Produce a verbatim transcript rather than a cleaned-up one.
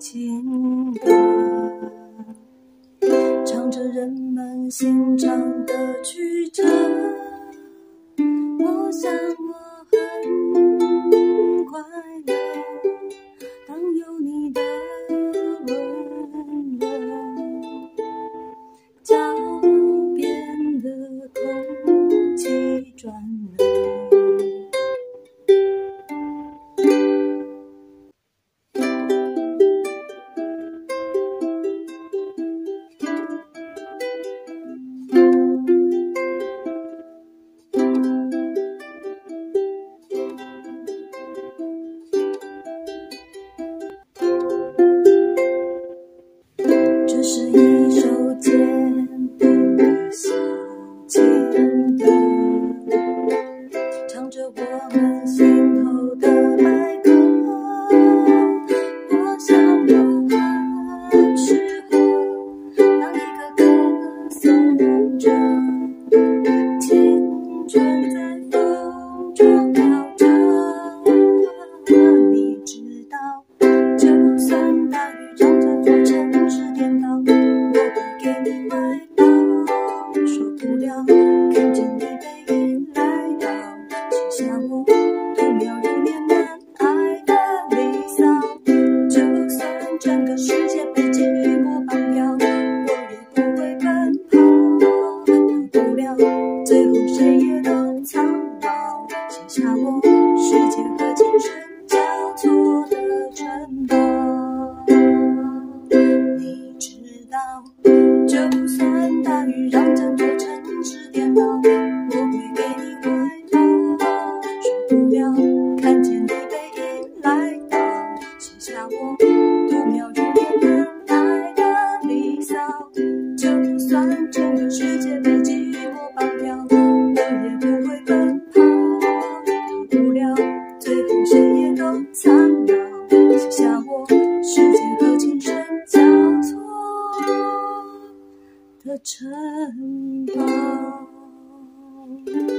情歌，唱着人们心肠的曲折。我想我很快乐，当有你的温柔，脚边的空气转了。这是一首简单的小情歌，唱着我们心头的白鸽。我想我很适合当一个歌颂者，青春在风中飘着。你知道，就算大雨让这座城市颠倒，我会给你怀抱。受不了看见你背影来到，写下我度秒如年难挨的离骚。就算整个世界被寂寞绑票，我也不会奔跑。到不了最后谁也都苍老，写下我世界和今生交错的城堡。你知道，就算大雨让整座城市颠倒，我会给你怀抱。受不了看见你背影来到，写下我度秒如年难挨的离骚。就算整个世界被寂寞绑票，我也不会奔跑。到不了最后谁也都苍老，写下我世界和今生交错的城堡。